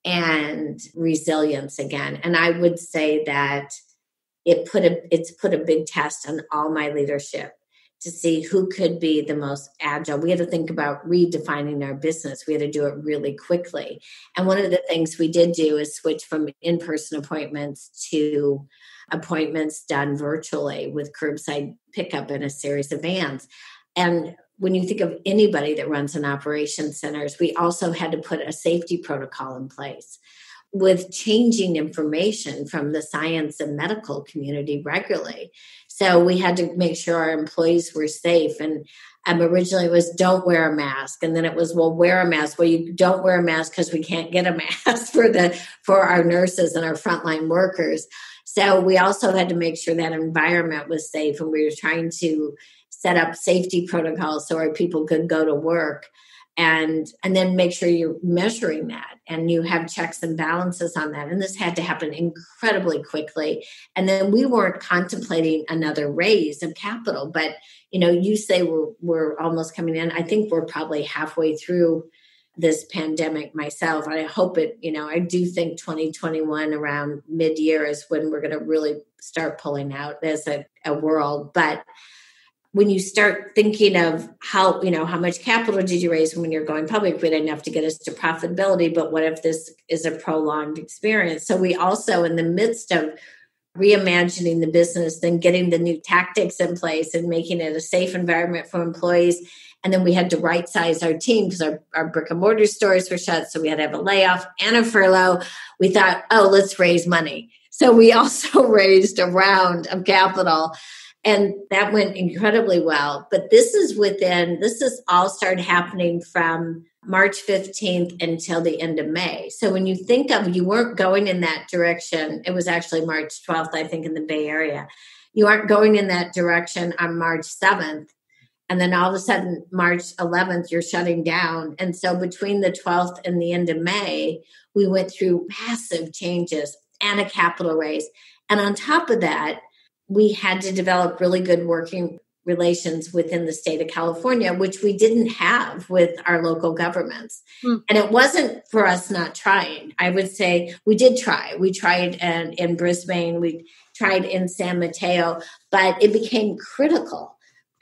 and resilience again. And I would say that it put a it's put a big test on all my leadership to see who could be the most agile. We had to think about redefining our business. We had to do it really quickly. And one of the things we did do is switch from in-person appointments to appointments done virtually with curbside pickup in a series of vans. And when you think of anybody that runs an operations centers, we also had to put a safety protocol in place with changing information from the science and medical community regularly. So we had to make sure our employees were safe. And um, originally it was don't wear a mask. And then it was, well, wear a mask. Well, you don't wear a mask because we can't get a mask for the for our nurses and our frontline workers. So we also had to make sure that environment was safe. And we were trying to set up safety protocols so our people could go to work. And and then make sure you're measuring that and you have checks and balances on that. And this had to happen incredibly quickly. And then we weren't contemplating another raise of capital. But, you know, you say we're, we're almost coming in. I think we're probably halfway through this pandemic myself. I hope it, you know, I do think twenty twenty-one around mid-year is when we're going to really start pulling out as a, a world. But when you start thinking of how, you know, how much capital did you raise when you're going public, we had enough to get us to profitability, but what if this is a prolonged experience? So we also, in the midst of reimagining the business, then getting the new tactics in place and making it a safe environment for employees. And then we had to right size our team because our, our brick and mortar stores were shut. So we had to have a layoff and a furlough. We thought, oh, let's raise money. So we also raised a round of capital. And that went incredibly well. But this is within, this is all started happening from March fifteenth until the end of May. So when you think of, you weren't going in that direction. It was actually March twelfth, I think, in the Bay Area. You aren't going in that direction on March seventh. And then all of a sudden, March eleventh, you're shutting down. And so between the twelfth and the end of May, we went through massive changes and a capital raise. And on top of that, we had to develop really good working relations within the state of California, which we didn't have with our local governments. Mm. And it wasn't for us not trying. I would say we did try. We tried in, in Brisbane, we tried in San Mateo, but it became critical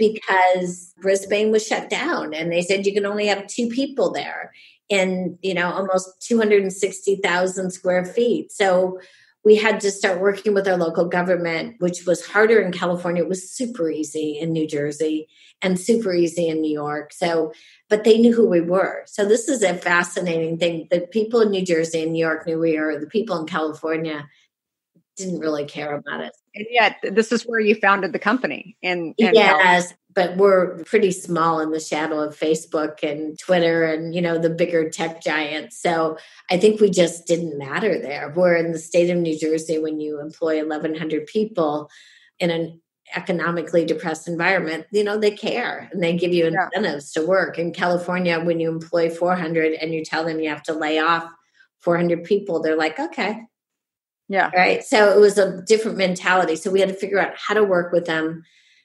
because Brisbane was shut down and they said you can only have two people there in, you know, almost two hundred sixty thousand square feet. So we had to start working with our local government, which was harder in California. It was super easy in New Jersey and super easy in New York. So, but they knew who we were. So this is a fascinating thing. The people in New Jersey and New York knew we were. The people in California didn't really care about it. And yet, this is where you founded the company. In, in yes, California. But we're pretty small in the shadow of Facebook and Twitter and, you know, the bigger tech giants. So I think we just didn't matter there. We're in the state of New Jersey, when you employ eleven hundred people in an economically depressed environment, you know, they care and they give you incentives yeah. to work. In California, when you employ four hundred and you tell them you have to lay off four hundred people, they're like, okay. Yeah. Right. So it was a different mentality. So we had to figure out how to work with them.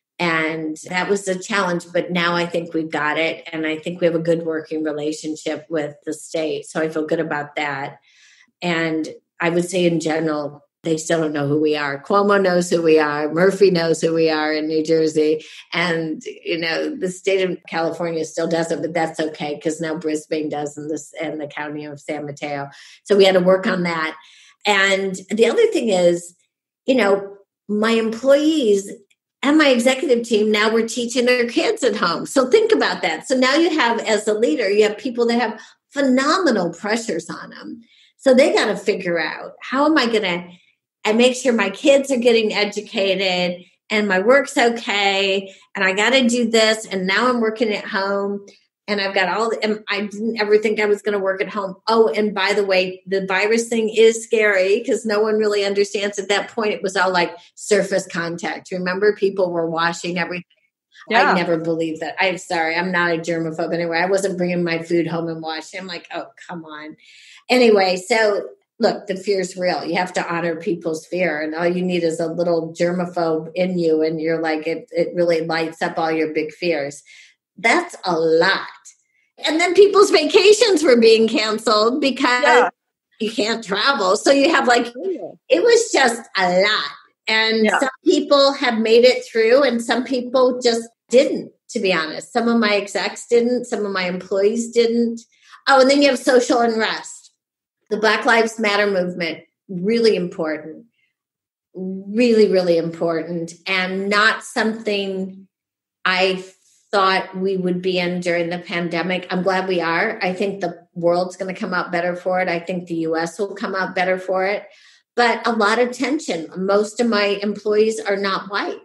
And that was a challenge, but now I think we've got it. And I think we have a good working relationship with the state. So I feel good about that. And I would say in general, They still don't know who we are. Cuomo knows who we are. Murphy knows who we are in New Jersey. And, you know, the state of California still doesn't, but that's okay because now Brisbane does and, this, and the county of San Mateo. So we had to work on that. And the other thing is, you know, my employees and my executive team, now we're teaching their kids at home. So think about that. So now you have, as a leader, you have people that have phenomenal pressures on them. So they got to figure out, how am I going to I make sure my kids are getting educated and my work's okay. And I got to do this. And now I'm working at home and I've got all, and I didn't ever think I was going to work at home. Oh, and by the way, the virus thing is scary because no one really understands. At that point, it was all like surface contact. Remember, people were washing everything. Yeah. I never believed that. I'm sorry. I'm not a germaphobe anyway. I wasn't bringing my food home and washing. I'm like, oh, come on. Anyway, so look, the fear is real. You have to honor people's fear. And all you need is a little germaphobe in you. And you're like, it, it really lights up all your big fears. That's a lot. And then people's vacations were being canceled because yeah. you can't travel. So you have like, it was just a lot. And yeah. some people have made it through and some people just didn't, to be honest. Some of my execs didn't. Some of my employees didn't. Oh, and then you have social unrest. The Black Lives Matter movement, really important. Really, really important. And not something I thought we would be in during the pandemic. I'm glad we are. I think the world's going to come out better for it. I think the U S will come out better for it. But a lot of tension. Most of my employees are not white.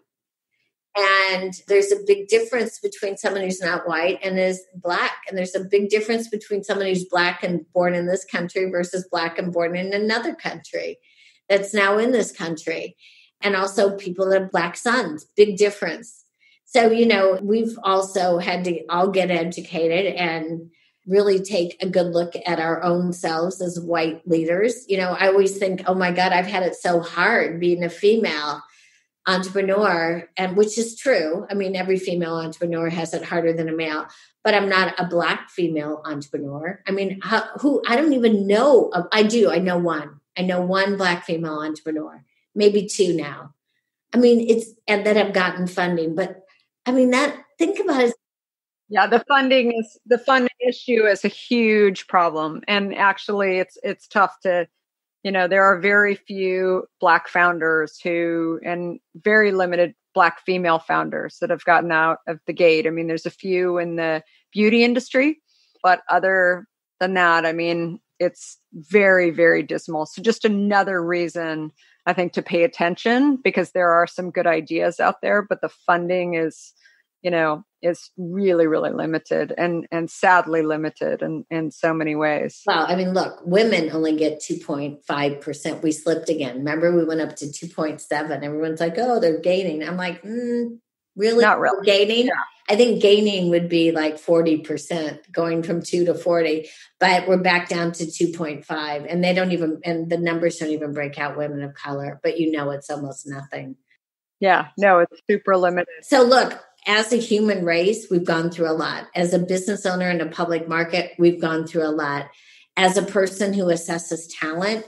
And there's a big difference between someone who's not white and is Black. And there's a big difference between someone who's Black and born in this country versus Black and born in another country that's now in this country. And also people that have Black sons, big difference. So, you know, we've also had to all get educated and really take a good look at our own selves as white leaders. You know, I always think, oh my God, I've had it so hard being a female entrepreneur, and which is true. I mean, every female entrepreneur has it harder than a male, but I'm not a Black female entrepreneur. I mean, how, who, I don't even know. Of, I do. I know one. I know one Black female entrepreneur, maybe two now. I mean, it's, and that have gotten funding, but I mean, that, think about it. Yeah, the funding is, the funding issue is a huge problem. And actually it's, it's tough to, you know, there are very few Black founders who, and very limited Black female founders that have gotten out of the gate. I mean, there's a few in the beauty industry, but other than that, I mean, it's very, very dismal. So just another reason, I think, to pay attention, because there are some good ideas out there, but the funding is, you know, is really, really limited and, and sadly limited in, in so many ways. Well, I mean, look, women only get two point five percent. We slipped again. Remember, we went up to two point seven. Everyone's like, oh, they're gaining. I'm like, mm, really? Not really. Gaining? Yeah. I think gaining would be like forty percent, going from two to forty, but we're back down to two point five. And they don't even, and the numbers don't even break out women of color, but you know, it's almost nothing. Yeah, no, it's super limited. So look, as a human race, we've gone through a lot. As a business owner in a public market, we've gone through a lot. As a person who assesses talent,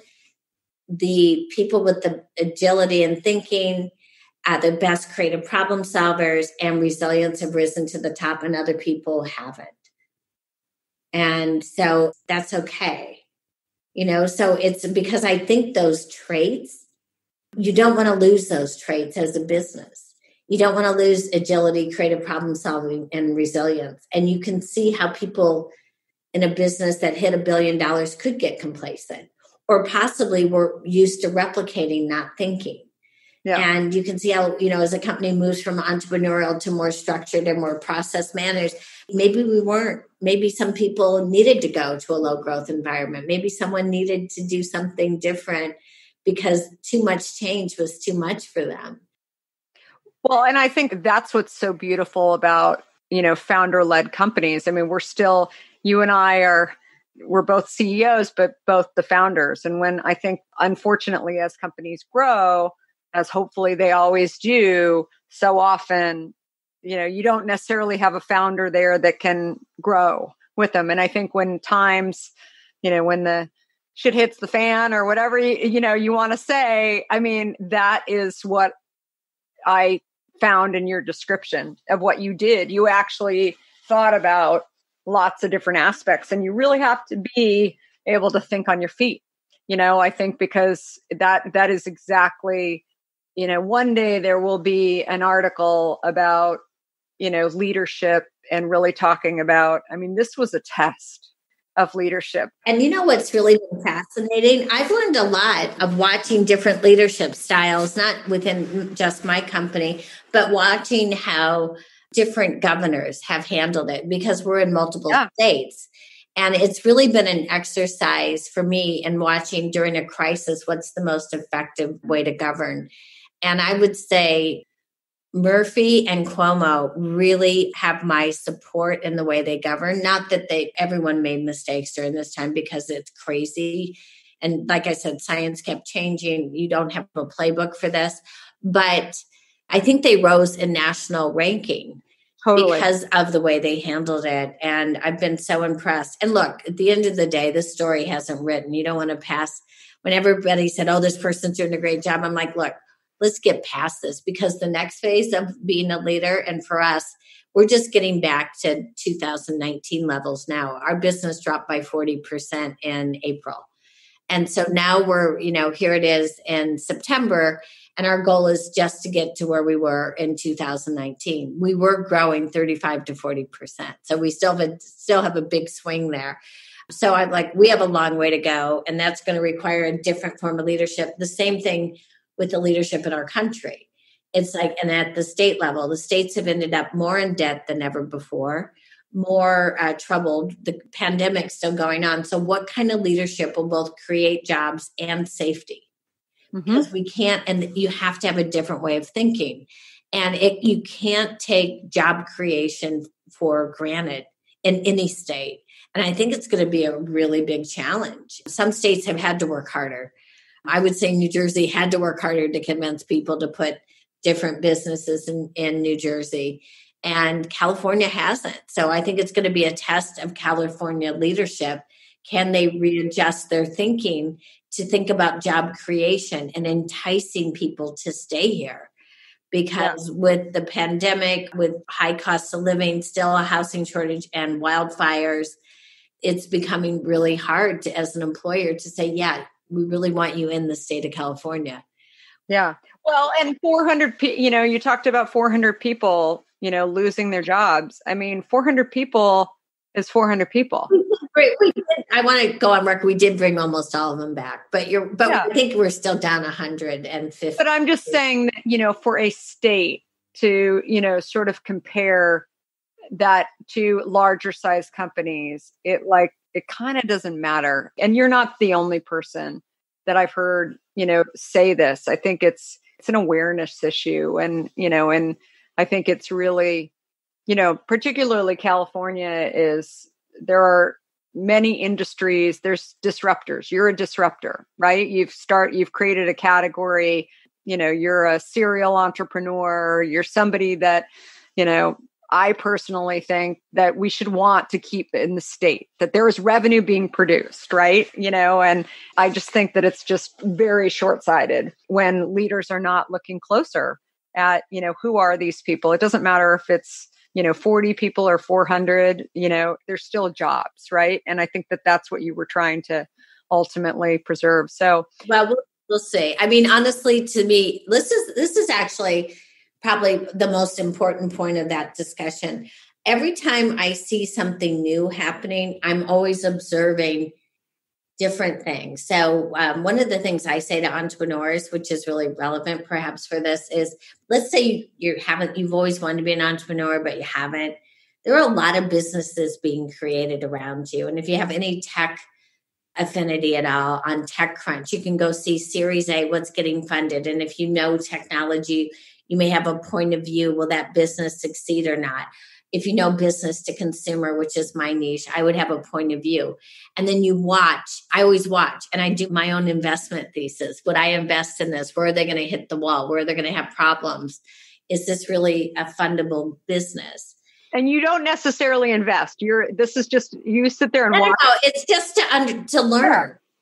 the people with the agility and thinking, uh, the best creative problem solvers and resilience have risen to the top, and other people haven't. And so that's okay. You know, so it's because I think those traits, you don't want to lose those traits as a business. You don't want to lose agility, creative problem solving, and resilience. And you can see how people in a business that hit a billion dollars could get complacent, or possibly were used to replicating, not thinking. Yeah. And you can see how, you know, as a company moves from entrepreneurial to more structured and more process managed, maybe we weren't. Maybe some people needed to go to a low growth environment. Maybe someone needed to do something different because too much change was too much for them. Well, and I think that's what's so beautiful about, you know, founder-led companies. I mean, we're still, you and I are, we're both C E Os, but both the founders. And when I think, unfortunately, as companies grow, as hopefully they always do, so often, you know, you don't necessarily have a founder there that can grow with them. And I think when times, you know, when the shit hits the fan or whatever, you, you know, you want to say. I mean, that is what I found in your description of what you did. You actually thought about lots of different aspects, and you really have to be able to think on your feet. You know, I think because that that is exactly, you know, one day there will be an article about, you know, leadership and really talking about, I mean, this was a test of leadership. And you know what's really been fascinating? I've learned a lot of watching different leadership styles, not within just my company, but watching how different governors have handled it, because we're in multiple yeah. states. And it's really been an exercise for me in watching during a crisis, what's the most effective way to govern. And I would say Murphy and Cuomo really have my support in the way they govern. Not that they everyone made mistakes during this time, because it's crazy. And like I said, science kept changing. You don't have a playbook for this. But I think they rose in national ranking totally. Because of the way they handled it. And I've been so impressed. And look, at the end of the day, this story hasn't written. You don't want to pass. When everybody said, oh, this person's doing a great job, I'm like, look, let's get past this, because the next phase of being a leader, and for us, we're just getting back to two thousand nineteen levels now. Our business dropped by forty percent in April. And so now we're, you know, here it is in September, and our goal is just to get to where we were in two thousand nineteen. We were growing thirty-five to forty percent. So we still have a, still have a big swing there. So I'm like, we have a long way to go, and that's going to require a different form of leadership. The same thing with the leadership in our country. It's like, and at the state level, the states have ended up more in debt than ever before, more uh, troubled. The pandemic's still going on. So what kind of leadership will both create jobs and safety? Mm-hmm. Because we can't, and you have to have a different way of thinking. And it, you can't take job creation for granted in any state. And I think it's going to be a really big challenge. Some states have had to work harder. I would say New Jersey had to work harder to convince people to put different businesses in, in New Jersey, and California hasn't. So I think it's going to be a test of California leadership. Can they readjust their thinking to think about job creation and enticing people to stay here? Because yeah. with the pandemic, with high costs of living, still a housing shortage and wildfires, it's becoming really hard to, as an employer, to say, yeah, we really want you in the state of California. Yeah. Well, and four hundred, you know, you talked about four hundred people, you know, losing their jobs. I mean, four hundred people is four hundred people. We, we did, I want to go on record. We did bring almost all of them back, but you're, but yeah. I think we're still down one hundred fifty. But I'm just saying that, you know, for a state to, you know, sort of compare that to larger size companies, it like, it kind of doesn't matter. And you're not the only person that I've heard, you know, say this. I think it's, it's an awareness issue. And, you know, and I think it's really, you know, particularly California is, there are many industries, there's disruptors. You're a disruptor, right? You've start, you've created a category, you know, you're a serial entrepreneur, you're somebody that, you know, I personally think that we should want to keep in the state, that there is revenue being produced, right? You know, and I just think that it's just very short-sighted when leaders are not looking closer at, you know, who are these people? It doesn't matter if it's, you know, forty people or four hundred, you know, there's still jobs, right? And I think that that's what you were trying to ultimately preserve. So, well, we'll, we'll see. I mean, honestly, to me, this is, this is actually probably the most important point of that discussion. Every time I see something new happening, I'm always observing different things. So um, one of the things I say to entrepreneurs, which is really relevant perhaps for this, is let's say you, you haven't, you've always wanted to be an entrepreneur, but you haven't. There are a lot of businesses being created around you. And if you have any tech affinity at all on TechCrunch, you can go see Series A, what's getting funded. And if you know technology, you may have a point of view, will that business succeed or not? If you know business to consumer, which is my niche, I would have a point of view. And then you watch, I always watch, and I do my own investment thesis. Would I invest in this? Where are they going to hit the wall? Where are they going to have problems? Is this really a fundable business? And you don't necessarily invest. You're, this is just, you sit there and I watch. don't know. It's just to under, to learn.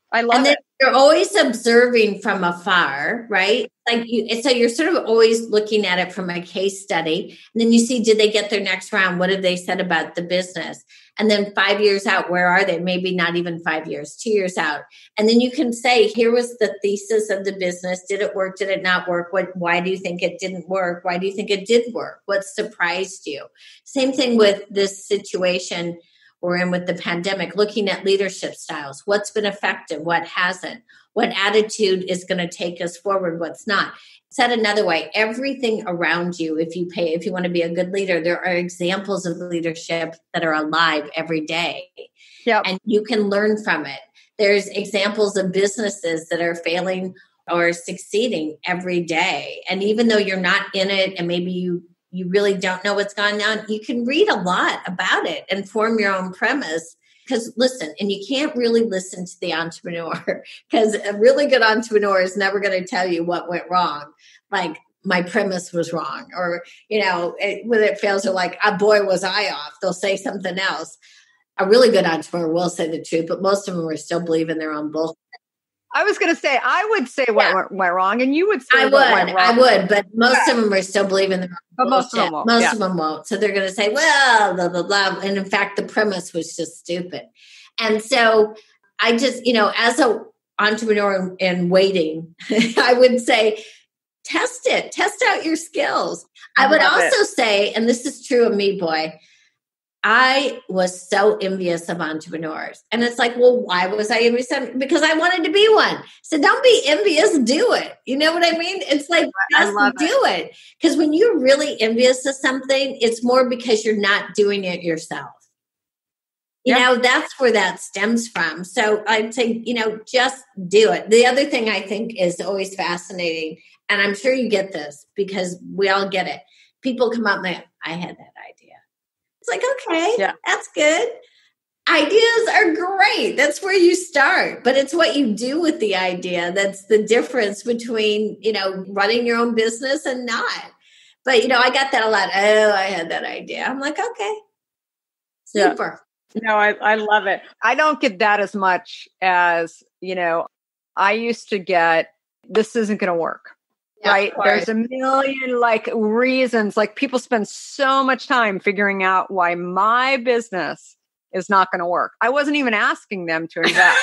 I love and then it. You're always observing from afar, right? Like you, and so you're sort of always looking at it from a case study. And then you see, did they get their next round? What have they said about the business? And then five years out, where are they? Maybe not even five years, two years out. And then you can say, here was the thesis of the business. Did it work? Did it not work? What, why do you think it didn't work? Why do you think it did work? What surprised you? Same thing with this situation we're in with the pandemic, looking at leadership styles. What's been effective? What hasn't? What attitude is going to take us forward? What's not? Said another way, everything around you, if you pay, if you want to be a good leader, there are examples of leadership that are alive every day. Yep. And you can learn from it. There's examples of businesses that are failing or succeeding every day. And even though you're not in it and maybe you you really don't know what's going on, you can read a lot about it and form your own premise. Because listen, and you can't really listen to the entrepreneur, because a really good entrepreneur is never going to tell you what went wrong. Like, my premise was wrong, or, you know, it, when it fails, they're like, oh, boy, was I off. They'll say something else. A really good entrepreneur will say the truth, but most of them are still believing their own bullshit. I was going to say, I would say what Yeah. went, went wrong, and you would say I what would, went wrong. I would, but most yeah. of them are still believing their own but bullshit. most of them won't. Most yeah. of them won't. So they're going to say, well, blah, blah, blah. And in fact, the premise was just stupid. And so I just, you know, as a entrepreneur in, in waiting, I would say, test it, test out your skills. I, I would also it. say, and this is true of me, boy, I was so envious of entrepreneurs. And it's like, well, why was I envious? Because I wanted to be one. So don't be envious, do it. You know what I mean? It's like, just do it. Because when you're really envious of something, it's more because you're not doing it yourself. You yep. know, that's where that stems from. So I'd say, you know, just do it. The other thing I think is always fascinating, and I'm sure you get this because we all get it. People come up and they, I had that idea. It's like, okay, yeah. that's good. Ideas are great. That's where you start. But it's what you do with the idea that's the difference between, you know, running your own business and not. But, you know, I got that a lot. Oh, I had that idea. I'm like, okay, super. Yeah. No, I, I love it. I don't get that as much as, you know, I used to get, this isn't going to work. Yeah, right. There's a million like reasons, like people spend so much time figuring out why my business is not going to work. I wasn't even asking them to invest.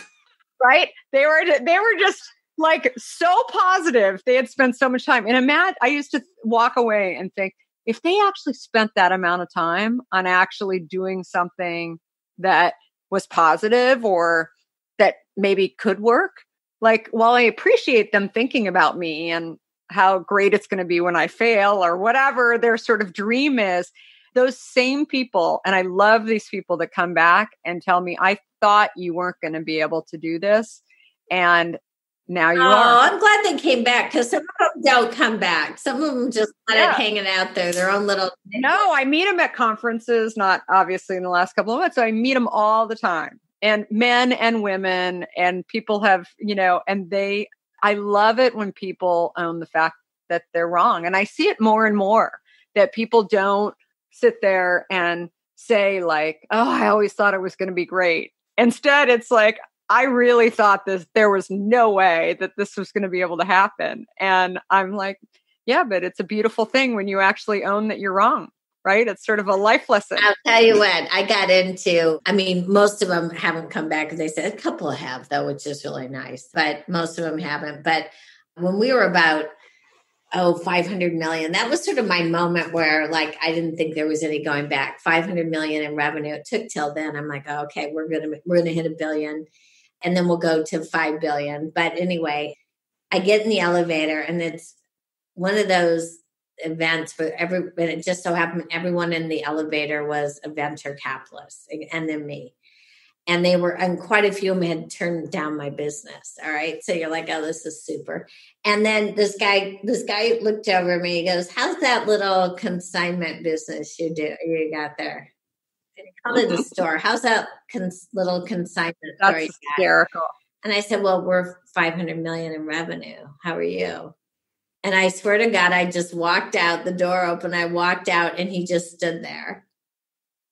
Right. They were, they were just like so positive. They had spent so much time. And imagine, I used to walk away and think, if they actually spent that amount of time on actually doing something that was positive or that maybe could work, like, while I appreciate them thinking about me and how great it's going to be when I fail or whatever their sort of dream is, those same people, and I love these people that come back and tell me, I thought you weren't going to be able to do this. And now you oh, are. I'm glad they came back, because some of them don't come back. Some of them just let yeah. it hanging out there, their own little. No, I meet them at conferences, not obviously in the last couple of months. So I meet them all the time. And men and women and people have, you know, and they, I love it when people own the fact that they're wrong. And I see it more and more, that people don't sit there and say like, oh, I always thought it was going to be great. Instead, it's like, I really thought this, there was no way that this was going to be able to happen. And I'm like, yeah, but it's a beautiful thing when you actually own that you're wrong. Right? It's sort of a life lesson. I'll tell you what, I got into, I mean, most of them haven't come back. They said a couple have, though, which is really nice, but most of them haven't. But when we were about, oh, five hundred million, that was sort of my moment where like, I didn't think there was any going back. five hundred million in revenue. It took till then. I'm like, oh, okay, we're going to, we're going to hit a billion and then we'll go to five billion. But anyway, I get in the elevator and it's one of those events where every, and it just so happened everyone in the elevator was a venture capitalist, and then me. And they were, and quite a few of them had turned down my business. All right. So you're like, oh, this is super. And then this guy, this guy looked over at me, he goes, how's that little consignment business you do, you got there? And he called it a store. How's that cons- little consignment store? That's hysterical. And I said, well, we're five hundred million in revenue. How are you? And I swear to God, I just walked out, the door open, I walked out, and he just stood there.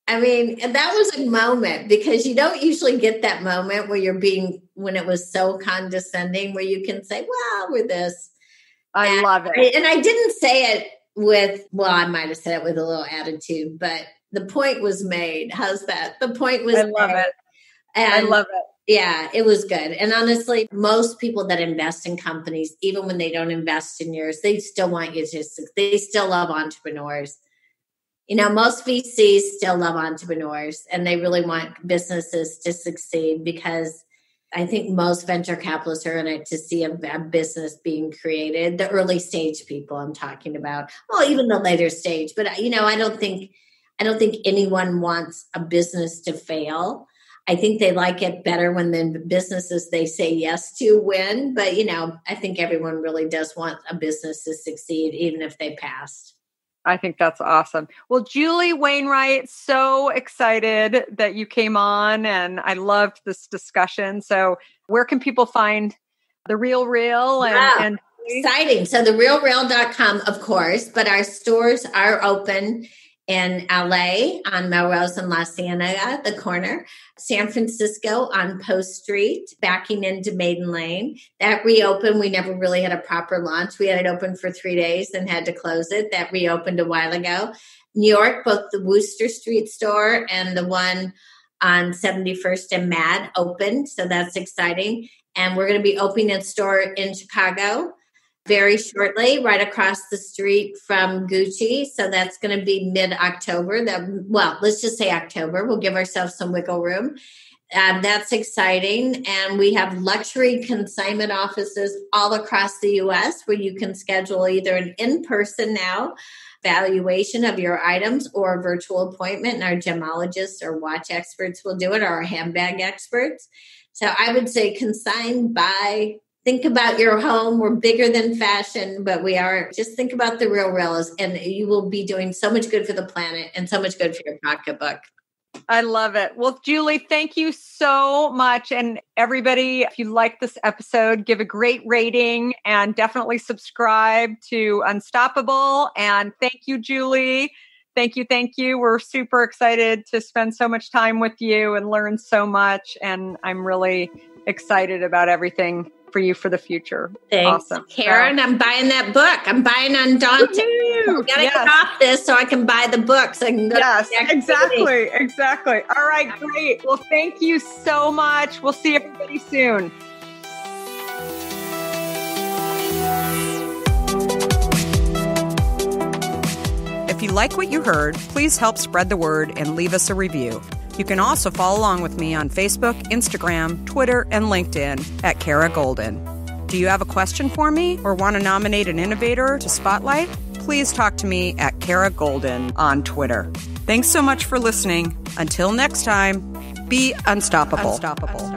I mean, and that was a moment because you don't usually get that moment where you're being, when it was so condescending, where you can say, well, we're this. I and love it. I, and I didn't say it with, well, I might have said it with a little attitude, but the point was made. How's that? The point was I love made. it. And I love it. Yeah, it was good. And honestly, most people that invest in companies, even when they don't invest in yours, they still want you to, they still love entrepreneurs. You know, most V Cs still love entrepreneurs and they really want businesses to succeed because I think most venture capitalists are in it to see a, a business being created. The early stage people I'm talking about, well, even the later stage. But, you know, I don't think, I don't think anyone wants a business to fail. I think they like it better when the businesses they say yes to win. But, you know, I think everyone really does want a business to succeed, even if they passed. I think that's awesome. Well, Julie Wainwright, so excited that you came on and I loved this discussion. So where can people find The Real Real? And, wow. and exciting. So the real real dot com, of course, but our stores are open in L A on Melrose and La Cienega, the corner, San Francisco on Post Street, backing into Maiden Lane. That reopened. We never really had a proper launch. We had it open for three days and had to close it. That reopened a while ago. New York, both the Wooster Street store and the one on seventy-first and Mad opened. So that's exciting. And we're going to be opening a store in Chicago very shortly, right across the street from Gucci. So that's going to be mid-October. That, well, let's just say October. We'll give ourselves some wiggle room. Um, that's exciting. And we have luxury consignment offices all across the U S where you can schedule either an in-person now valuation of your items or a virtual appointment. And our gemologists or watch experts will do it, or our handbag experts. So I would say consign, buy. Think about your home. We're bigger than fashion, but we are. Just think about The Real Real, and you will be doing so much good for the planet and so much good for your pocketbook. I love it. Well, Julie, thank you so much. And everybody, if you like this episode, give a great rating and definitely subscribe to Unstoppable. And thank you, Julie. Thank you. Thank you. We're super excited to spend so much time with you and learn so much. And I'm really excited about everything for you for the future. Thanks, awesome. Karen. So, I'm buying that book. I'm buying Undaunted. I gotta yes. get off this so I can buy the book. So I can go yes, to the exactly, exactly. All right, great. Well, thank you so much. We'll see everybody soon. If you like what you heard, please help spread the word and leave us a review. You can also follow along with me on Facebook, Instagram, Twitter, and LinkedIn at Kara Golden. Do you have a question for me or want to nominate an innovator to spotlight? Please talk to me at Kara Golden on Twitter. Thanks so much for listening. Until next time, be unstoppable. Unstoppable.